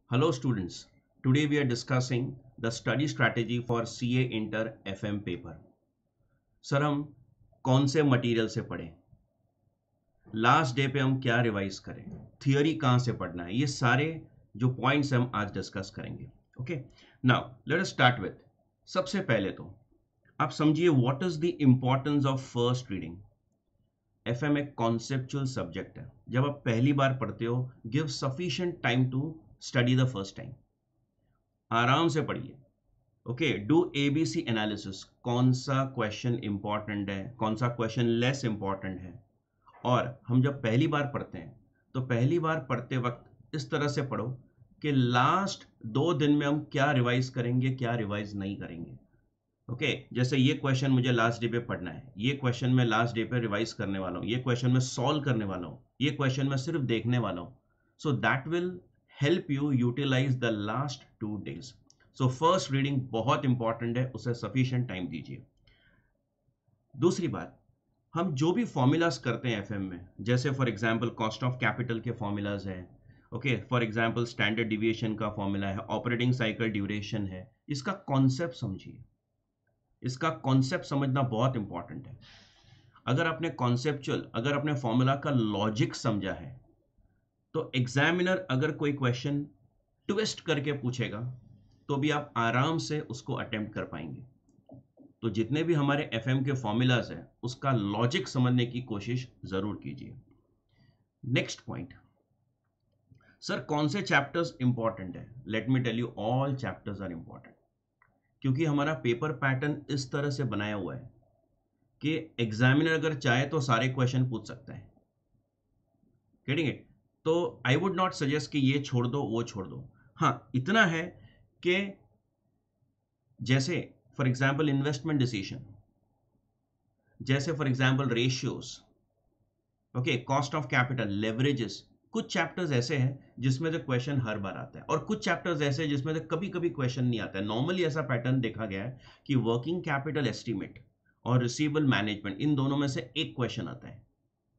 Hello students, today we are discussing the study strategy for CA Inter FM paper. Sir हम कौन से material से पढ़ें, last day पे हम क्या रिवाइज करें, थियोरी कहाँ से पढ़ना है, ये सारे जो पॉइंट्स हम आज डिस्कस करेंगे. Okay, now let us start with सबसे पहले तो आप समझिए what is the importance of first reading. FM एक कॉन्सेप्चुअल सब्जेक्ट है. जब आप पहली बार पढ़ते हो, give sufficient time to study the first time. आराम से पढ़िए. ओके, डू एबीसी एनालिसिस, कौन सा क्वेश्चन इंपॉर्टेंट है, कौन सा क्वेश्चन लेस इंपॉर्टेंट है. और हम जब पहली बार पढ़ते हैं तो पहली बार पढ़ते वक्त इस तरह से पढ़ो कि लास्ट 2 दिन में हम क्या रिवाइज करेंगे, क्या रिवाइज नहीं करेंगे. ओके, जैसे ये क्वेश्चन मुझे लास्ट डे पे पढ़ना है, ये क्वेश्चन मैं लास्ट डे पे रिवाइज करने वाला हूँ, ये क्वेश्चन मैं सॉल्व करने वाला हूँ, ये क्वेश्चन मैं सिर्फ देखने वाला हूँ. So that will help you utilise the last 2 days. So first reading बहुत इंपॉर्टेंट है, उसे सफिशिएंट टाइम दीजिए. दूसरी बात, हम जो भी फॉर्मूलाज करते हैं एफएम में, जैसे for example cost of capital के फॉर्मूलाज है, okay, for example standard deviation का फॉर्मूला है, ऑपरेटिंग साइकिल ड्यूरेशन है, इसका कॉन्सेप्ट समझिए. इसका कॉन्सेप्ट समझना बहुत इंपॉर्टेंट है. अगर आपने कॉन्सेप्चुअल, अगर आपने फॉर्मूला का लॉजिक समझा है, तो एग्जामिनर अगर कोई क्वेश्चन ट्विस्ट करके पूछेगा तो भी आप आराम से उसको अटेम्प्ट कर पाएंगे. तो जितने भी हमारे एफएम के फॉर्मूलाज हैं, उसका लॉजिक समझने की कोशिश जरूर कीजिए. नेक्स्ट पॉइंट, सर कौन से चैप्टर्स इंपॉर्टेंट है. Let me tell you, all chapters are important. क्योंकि हमारा पेपर पैटर्न इस तरह से बनाया हुआ है कि एग्जामिनर अगर चाहे तो सारे क्वेश्चन पूछ सकता है. Getting it? तो आई वुड नॉट सजेस्ट कि ये छोड़ दो, वो छोड़ दो. हाँ, इतना है कि जैसे फॉर एग्जाम्पल इन्वेस्टमेंट डिसीजन, जैसे for example ratios, okay, cost of capital, leverages, कुछ चैप्टर्स ऐसे हैं जिसमें से क्वेश्चन हर बार आता है, और कुछ चैप्टर्स ऐसे हैं जिसमें से कभी कभी क्वेश्चन नहीं आता है. नॉर्मली ऐसा पैटर्न देखा गया है कि वर्किंग कैपिटल एस्टीमेट और रिसीवेबल मैनेजमेंट, इन दोनों में से एक क्वेश्चन आता है.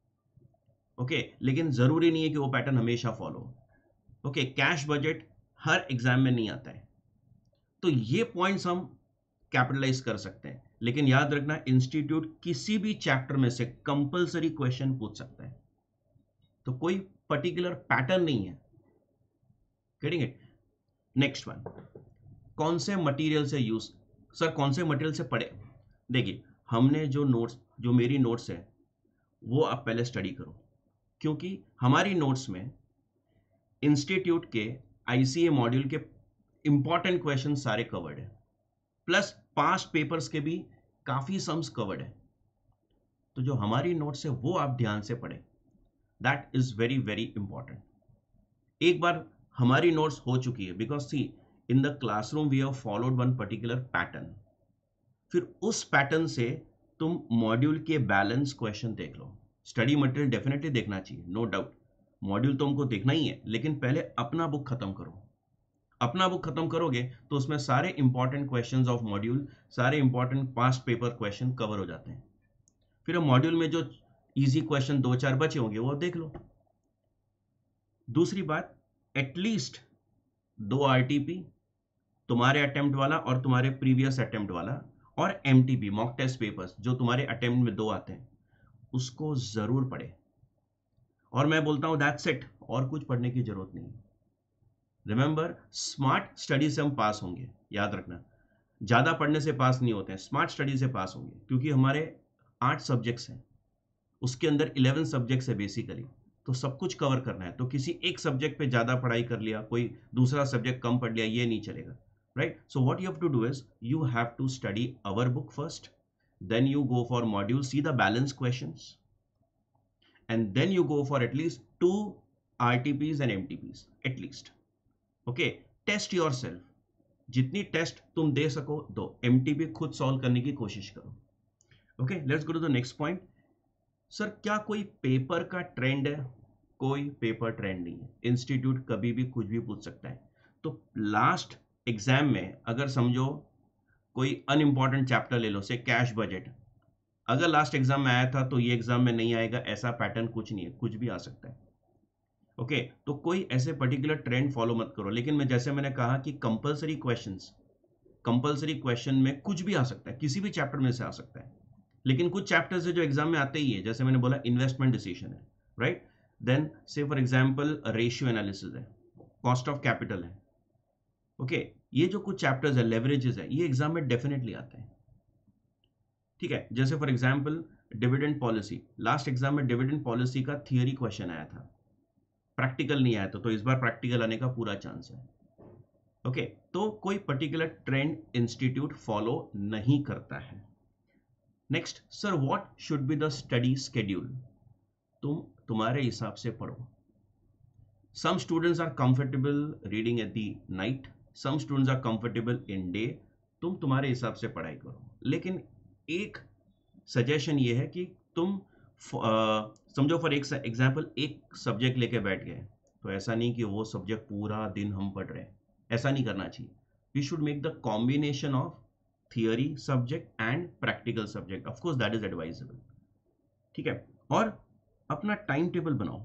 ओके, लेकिन जरूरी नहीं है कि वो पैटर्न हमेशा फॉलो. ओके, कैश बजट हर एग्जाम में नहीं आता है. तो ये पॉइंट्स हम कैपिटलाइज कर सकते हैं, लेकिन याद रखना इंस्टीट्यूट किसी भी चैप्टर में से कंपलसरी क्वेश्चन पूछ सकता है. तो कोई पर्टिकुलर पैटर्न नहीं है. Getting it? नेक्स्ट वन, कौन से मटेरियल से यूज, सर कौन से मटेरियल से पढ़े. देखिए, हमने जो नोट्स, जो मेरी नोट्स है, वो आप पहले स्टडी करो, क्योंकि हमारी नोट्स में इंस्टीट्यूट के आईसीए मॉड्यूल के इंपॉर्टेंट क्वेश्चन सारे कवर्ड है, प्लस पास्ट पेपर्स के भी काफी सम्स कवर्ड है. तो जो हमारी नोट्स है वो आप ध्यान से पढ़ें. That is very very important. एक बार हमारी नोट्स हो चुकी है, because see in the classroom we have followed one particular pattern. फिर उस पैटर्न से तुम मॉड्यूल के बैलेंस क्वेश्चन देख लो. स्टडी मटेरियल डेफिनेटली देखना चाहिए, नो डाउट. मॉड्यूल तो हमको देखना ही है, लेकिन पहले अपना बुक खत्म करो. अपना बुक खत्म करोगे तो उसमें सारे इंपॉर्टेंट क्वेश्चंस ऑफ मॉड्यूल, सारे important past paper question cover हो जाते हैं. फिर हम मॉड्यूल में जो इजी क्वेश्चन 2-4 बचे होंगे वो देख लो. दूसरी बात, एटलीस्ट 2 आरटीपी, तुम्हारे अटेम्प्ट वाला और तुम्हारे प्रीवियस अटेम्प्ट वाला, और एमटीपी, मॉक टेस्ट पेपर्स, जो तुम्हारे अटेम्प्ट में 2 आते हैं, उसको जरूर पढ़े. और मैं बोलता हूं दैट्स इट, और कुछ पढ़ने की जरूरत नहीं. रिमेंबर, स्मार्ट स्टडी से हम पास होंगे. याद रखना, ज्यादा पढ़ने से पास नहीं होते हैं, स्मार्ट स्टडी से पास होंगे. क्योंकि हमारे 8 सब्जेक्ट्स हैं, उसके अंदर 11 सब्जेक्ट्स है बेसिकली, तो सब कुछ कवर करना है. तो किसी एक सब्जेक्ट पे ज्यादा पढ़ाई कर लिया, कोई दूसरा सब्जेक्ट कम पढ़ लिया, ये नहीं चलेगा. Right? So what you have to do is you have to study our book first, then you go for module, see the balance questions, and then you go for at least 2 RTPs and MTPs at least. Okay, test yourself. जितनी test तुम दे सको दो, MTP खुद solve करने की कोशिश करो. Okay, let's go to the next point. Sir क्या कोई पेपर का ट्रेंड है? कोई पेपर ट्रेंड नहीं है. इंस्टीट्यूट कभी भी कुछ भी पूछ सकता है. तो लास्ट एग्जाम में अगर समझो कोई अनइम्पॉर्टेंट चैप्टर ले लो, से कैश बजट, अगर लास्ट एग्जाम में आया था तो ये एग्जाम में नहीं आएगा, ऐसा पैटर्न कुछ नहीं है, कुछ भी आ सकता है. ओके तो कोई ऐसे पर्टिकुलर ट्रेंड फॉलो मत करो, लेकिन मैं जैसे मैंने कहा कि कंपल्सरी क्वेश्चन में कुछ भी आ सकता है, किसी भी चैप्टर में से आ सकता है, लेकिन कुछ चैप्टर्स है जो एग्जाम में आते ही है, जैसे मैंने बोला इन्वेस्टमेंट डिसीजन है, राइट, देन से फॉर एग्जांपल रेशियो एनालिसिस है, कॉस्ट ऑफ कैपिटल है, ओके ये जो कुछ चैप्टर्स है, लेवरेजेस है, ये एग्जाम में डेफिनेटली आते हैं, ठीक है। जैसे for example dividend policy, last exam में डिविडेंड पॉलिसी का थियरी क्वेश्चन आया था, प्रैक्टिकल नहीं आया था, तो इस बार प्रैक्टिकल आने का पूरा चांस है, ओके तो कोई पर्टिकुलर ट्रेंड इंस्टीट्यूट फॉलो नहीं करता है। Next, sir what should be the study schedule, तुम्हारे हिसाब से पढ़ो। Some students are comfortable reading at the night, some students are comfortable in day, तुम्हारे हिसाब से पढ़ाई करो, लेकिन एक सजेशन ये है कि तुम समझो फॉर एक एग्जाम्पल एक सब्जेक्ट लेके बैठ गए, तो ऐसा नहीं कि वो सब्जेक्ट पूरा दिन हम पढ़ रहे हैं, ऐसा नहीं करना चाहिए। We should make the combination of theory subject and practical subject, of course that is advisable, ठीक है। और अपना टाइम टेबल बनाओ,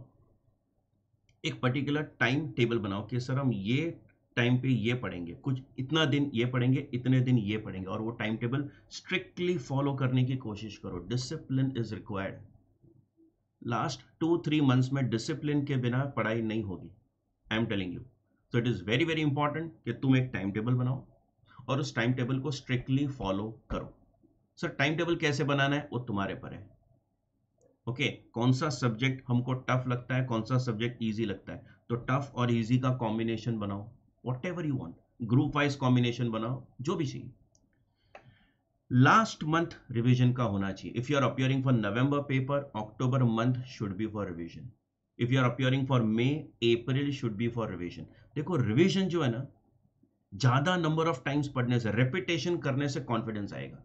एक पर्टिकुलर टाइम टेबल बनाओ कि सर हम ये टाइम पे ये पढ़ेंगे, कुछ इतना दिन ये पढ़ेंगे, इतने दिन ये पढ़ेंगे, और वो टाइम टेबल स्ट्रिक्टली फॉलो करने की कोशिश करो। Discipline is required. Last 2-3 months में डिसिप्लिन के बिना पढ़ाई नहीं होगी, I am telling you. So it is very very important कि तुम एक टाइम टेबल बनाओ और उस टाइम टेबल को स्ट्रिक्टली फॉलो करो। सर टाइम टेबल कैसे बनाना है वो तुम्हारे पर है, ओके कौन सा सब्जेक्ट हमको टफ लगता है, कौन सा सब्जेक्ट इजी लगता है, तो टफ और इजी का कॉम्बिनेशन बनाओ, whatever you want, group wise combination बनाओ, जो भी चाहिए। लास्ट मंथ रिवीजन का होना चाहिए। If you are appearing for November paper, October month should be for revision. If you are appearing for May, April should be for revision. देखो revision जो है ना, ज्यादा नंबर ऑफ टाइम्स पढ़ने से, रेपिटेशन करने से कॉन्फिडेंस आएगा।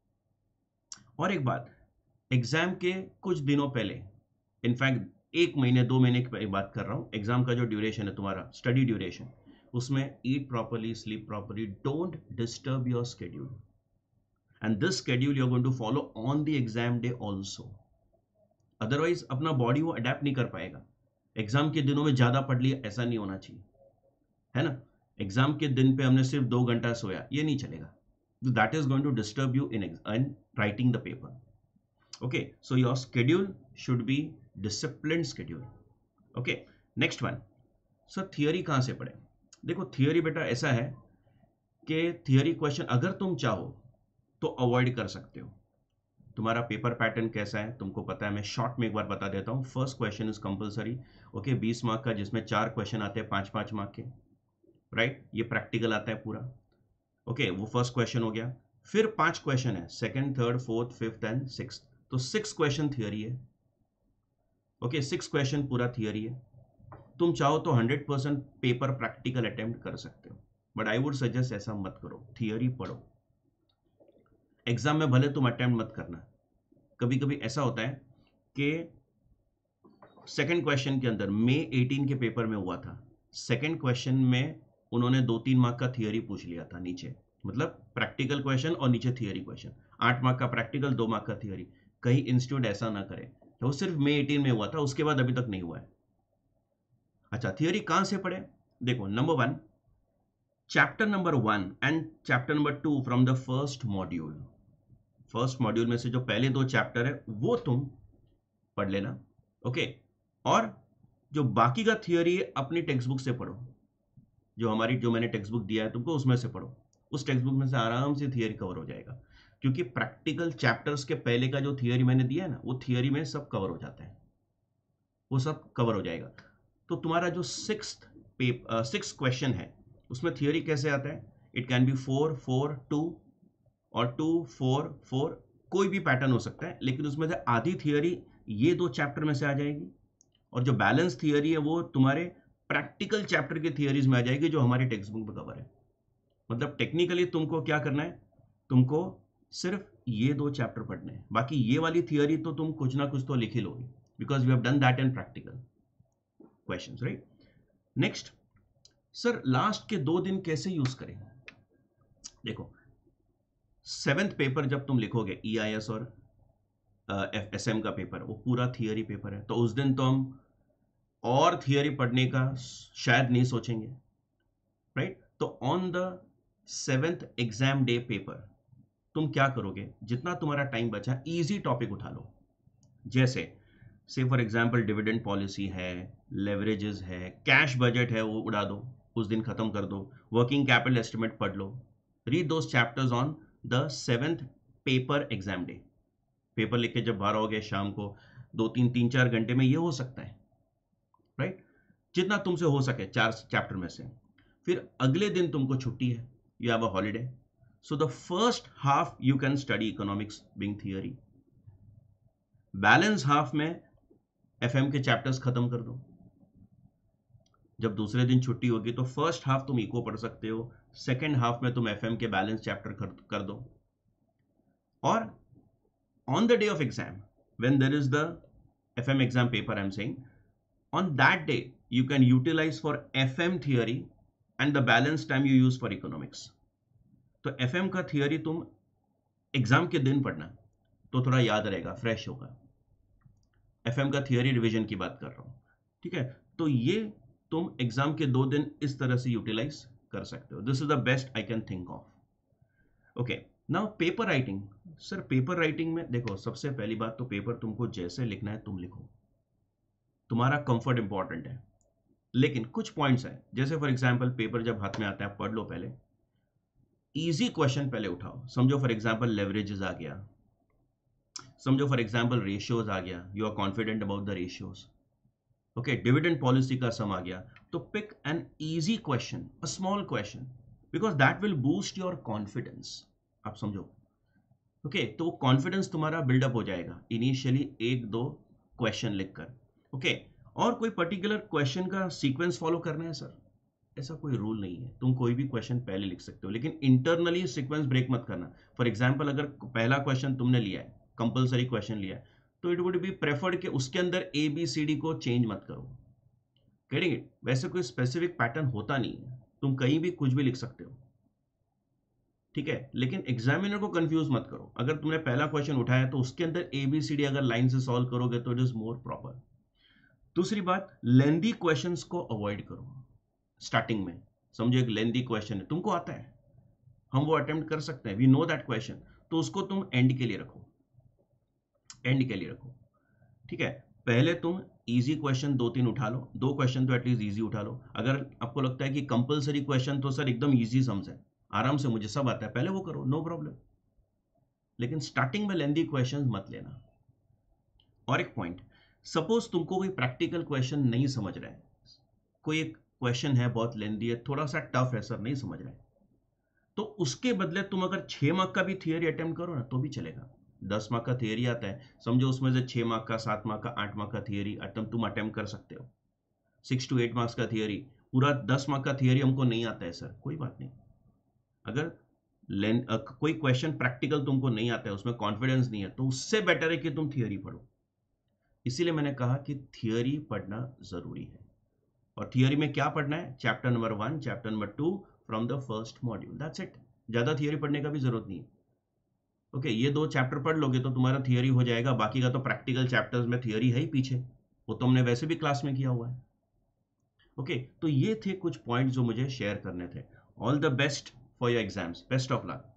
और एक बात, एग्जाम के कुछ दिनों पहले, इनफैक्ट 1 महीने 2 महीने की बात कर रहा हूं, एग्जाम का जो ड्यूरेशन है तुम्हारा स्टडी ड्यूरेशन, उसमें eat properly, sleep properly, don't disturb your schedule, and this schedule you are going to follow on the exam day also. Otherwise अपना बॉडी वो अडेप्ट नहीं कर पाएगा। एग्जाम के दिनों में ज्यादा पढ़ लिया, ऐसा नहीं होना चाहिए, है ना। एग्जाम के दिन पे हमने सिर्फ 2 घंटा सोया, ये नहीं चलेगा, that is going to disturb you in writing the paper, okay, so your schedule should be disciplined schedule, okay। next one, sir theory कहां से पढ़े। देखो थियरी बेटा ऐसा है कि थियरी क्वेश्चन अगर तुम चाहो तो अवॉइड कर सकते हो। तुम्हारा पेपर पैटर्न कैसा है तुमको पता है, मैं शॉर्ट में एक बार बता देता हूं। First question is compulsory, okay 20 mark का, जिसमें 4 क्वेश्चन आते हैं 5-5 मार्क के, राइट, ये प्रैक्टिकल आता है पूरा, ओके वो फर्स्ट क्वेश्चन हो गया। फिर 5 क्वेश्चन है, second, third, fourth, fifth and sixth, तो 6 क्वेश्चन थियरी है, ओके 6 क्वेश्चन पूरा थियरी है। तुम चाहो तो 100% पेपर प्रैक्टिकल अटेम्प्ट कर सकते हो, बट आई वुड सजेस्ट ऐसा मत करो, थियरी पढ़ो। एग्जाम में भले तुम अटेम्प्ट मत करना, कभी कभी ऐसा होता है कि सेकंड क्वेश्चन के अंदर मई 18 के पेपर में हुआ था, सेकंड क्वेश्चन में उन्होंने 2-3 मार्क का थियरी पूछ लिया था नीचे, मतलब प्रैक्टिकल क्वेश्चन और नीचे थियरी क्वेश्चन, 8 मार्क का प्रैक्टिकल, 2 मार्क का थियरी। कहीं इंस्टीट्यूट ऐसा ना करे, वो सिर्फ मई 18 में हुआ था, उसके बाद अभी तक नहीं हुआ है। अच्छा थियरी कहां से पढ़े, देखो number 1, chapter number 1 and chapter number 2 from the first module. First module में से जो पहले 2 चैप्टर है वो तुम पढ़ लेना, ओके। और जो बाकी का थियरी है अपनी टेक्स्ट बुक से पढ़ो, जो मैंने टेक्स्ट बुक दिया है तुमको उसमें से पढ़ो, उस टेक्स्ट बुक में से आराम से थियरी कवर हो जाएगा, क्योंकि प्रैक्टिकल चैप्टर्स के पहले का जो थियरी मैंने दिया है ना, वो थियरी में सब कवर हो जाता है, वो सब कवर हो जाएगा। तो तुम्हारा जो 6 क्वेश्चन है उसमें थियरी कैसे आता है, इट कैन बी 4-4-2 और 2-4-4, कोई भी पैटर्न हो सकता है, लेकिन उसमें से आधी थियरी ये 2 चैप्टर में से आ जाएगी, और जो बैलेंस थियरी है वो तुम्हारे प्रैक्टिकल चैप्टर के थियरीज में आ जाएगी जो हमारी टेक्स्ट बुक में कवर है। मतलब टेक्निकली तुमको क्या करना है, तुमको सिर्फ ये 2 चैप्टर पढ़ने हैं, बाकी ये वाली थियरी तो तुम कुछ ना कुछ तो लिख ही लोगे, because we have done that in practical questions, right. Next, sir last के 2 दिन कैसे यूज करें। देखो 7th पेपर जब तुम लिखोगे, EIS और SM का पेपर, वो पूरा थियरी पेपर है, तो उस दिन तो हम और थियरी पढ़ने का शायद नहीं सोचेंगे, राइट? तो on the 7th exam day paper तुम क्या करोगे, जितना तुम्हारा टाइम बचा इजी टॉपिक उठा लो, जैसे से फॉर एग्जांपल डिविडेंड पॉलिसी है, लेवरेजेस है, कैश बजट है, वो उड़ा दो, उस दिन खत्म कर दो, वर्किंग कैपिटल एस्टिमेट पढ़ लो, read those chapters on the 7th paper exam day. Paper लिख के जब बाहर आओगे शाम को 2-3 3-4 घंटे में ये हो सकता है, राइट? जितना तुमसे हो सके 4 चैप्टर में से। फिर अगले दिन तुमको छुट्टी है, you have a holiday, so the first half you can study economics being theory, balance half में एफएम के चैप्टर्स खत्म कर दो। जब दूसरे दिन छुट्टी होगी तो फर्स्ट हाफ तुम इको पढ़ सकते हो, सेकेंड हाफ में तुम एफएम के बैलेंस चैप्टर कर दो। और on the day of exam when there is the FM exam paper, I am saying, on that day you can utilize for FM theory and the balance time you use for economics. तो FM का theory तुम exam के दिन पढ़ना तो थोड़ा याद रहेगा, फ्रेश होगा। FM का थियरी रिवीजन की बात कर रहा हूं, ठीक है? तो ये तुम एग्जाम के 2 दिन इस तरह से यूटिलाइज कर सकते हो। This is the best I can think of. Okay, now paper writing. Sir paper writing में देखो, सबसे पहली बात तो पेपर तुमको जैसे लिखना है तुम लिखो, तुम्हारा कंफर्ट इंपॉर्टेंट है। लेकिन कुछ पॉइंट्स हैं, जैसे फॉर एग्जांपल पेपर जब हाथ में आता है पढ़ लो, पहले इजी क्वेश्चन पहले उठाओ। समझो फॉर एग्जांपल लेवरेजेस आ गया, समझो फॉर एग्जांपल रेशियोज आ गया, you are confident about the ratios. Okay, dividend policy का सम आ गया, तो pick an easy question, a small question, because that will boost your confidence. आप समझो, ओके, तो कॉन्फिडेंस तुम्हारा बिल्डअप हो जाएगा इनिशियली 1-2 क्वेश्चन लिखकर। ओके, और कोई पर्टिकुलर क्वेश्चन का सीक्वेंस फॉलो करना है सर, ऐसा कोई रूल नहीं है, तुम कोई भी क्वेश्चन पहले लिख सकते हो, लेकिन इंटरनली सीक्वेंस ब्रेक मत करना। फॉर एग्जांपल अगर पहला क्वेश्चन तुमने लिया है, कंपलसरी क्वेश्चन लिया है, तो इट वुड बी प्रेफर्ड कि उसके अंदर ABCD को चेंज मत करो, गेटिंग इट? वैसे कोई स्पेसिफिक पैटर्न होता नहीं है, तुम कहीं भी कुछ भी लिख सकते हो, ठीक है? लेकिन एग्जामिनर को कंफ्यूज मत करो। अगर तुमने पहला क्वेश्चन उठाया तो उसके अंदर ABCD अगर लाइन से सॉल्व करोगे तो इट इज मोर प्रॉपर। दूसरी बात, लेंदी क्वेश्चंस को अवॉइड करो स्टार्टिंग में। समझो एक लेंदी क्वेश्चन है, तुमको आता है, हम वो अटेम्प्ट कर सकते हैं, वी नो दैट क्वेश्चन, तो उसको तुम एंड के लिए रखो, एंड के लिए रखो, ठीक है? पहले तुम इजी क्वेश्चन 2-3 उठा लो, 2 क्वेश्चन तो एटलीस्ट इजी उठा लो। अगर आपको लगता है कि कंपलसरी क्वेश्चन तो सर एकदम इजी सम्स है, आराम से मुझे सब आता है, पहले वो करो, नो प्रॉब्लम, लेकिन स्टार्टिंग में लेंदी क्वेश्चन मत लेना। और एक पॉइंट, सपोज तुमको कोई प्रैक्टिकल क्वेश्चन नहीं समझ रहा है, कोई एक क्वेश्चन है बहुत लेंदी है, थोड़ा सा टफ है सर, नहीं समझ रहे, तो उसके बदले तुम अगर 6 मार्क का भी थियरी अटेम्प्ट करो ना तो भी चलेगा। 10 मार्क का थियरी आता है, समझो उसमें से 6 मार्क का, 7 मार्क का, 8 मार्क का थियरी तुम अटेम्प्ट कर सकते हो। 6 to 8 मार्क्स का थियरी, पूरा 10 मार्क का थियरी हमको नहीं आता है सर, कोई बात नहीं। अगर कोई क्वेश्चन प्रैक्टिकल तुमको नहीं आता है, उसमें कॉन्फिडेंस नहीं है, तो उससे बेटर है कि तुम थियरी पढ़ो। इसीलिए मैंने कहा कि थियरी पढ़ना जरूरी है। और थियरी में क्या पढ़ना है? Chapter number 1, chapter number 2 from the first module, that's it. ज्यादा थियरी पढ़ने का भी जरूरत नहीं है। ओके, ये 2 चैप्टर पढ़ लोगे तो तुम्हारा थियरी हो जाएगा, बाकी का तो प्रैक्टिकल चैप्टर्स में थियरी है ही पीछे, वो तुमने वैसे भी क्लास में किया हुआ है। ओके, तो ये थे कुछ पॉइंट जो मुझे शेयर करने थे। All the best for your exams, best of luck.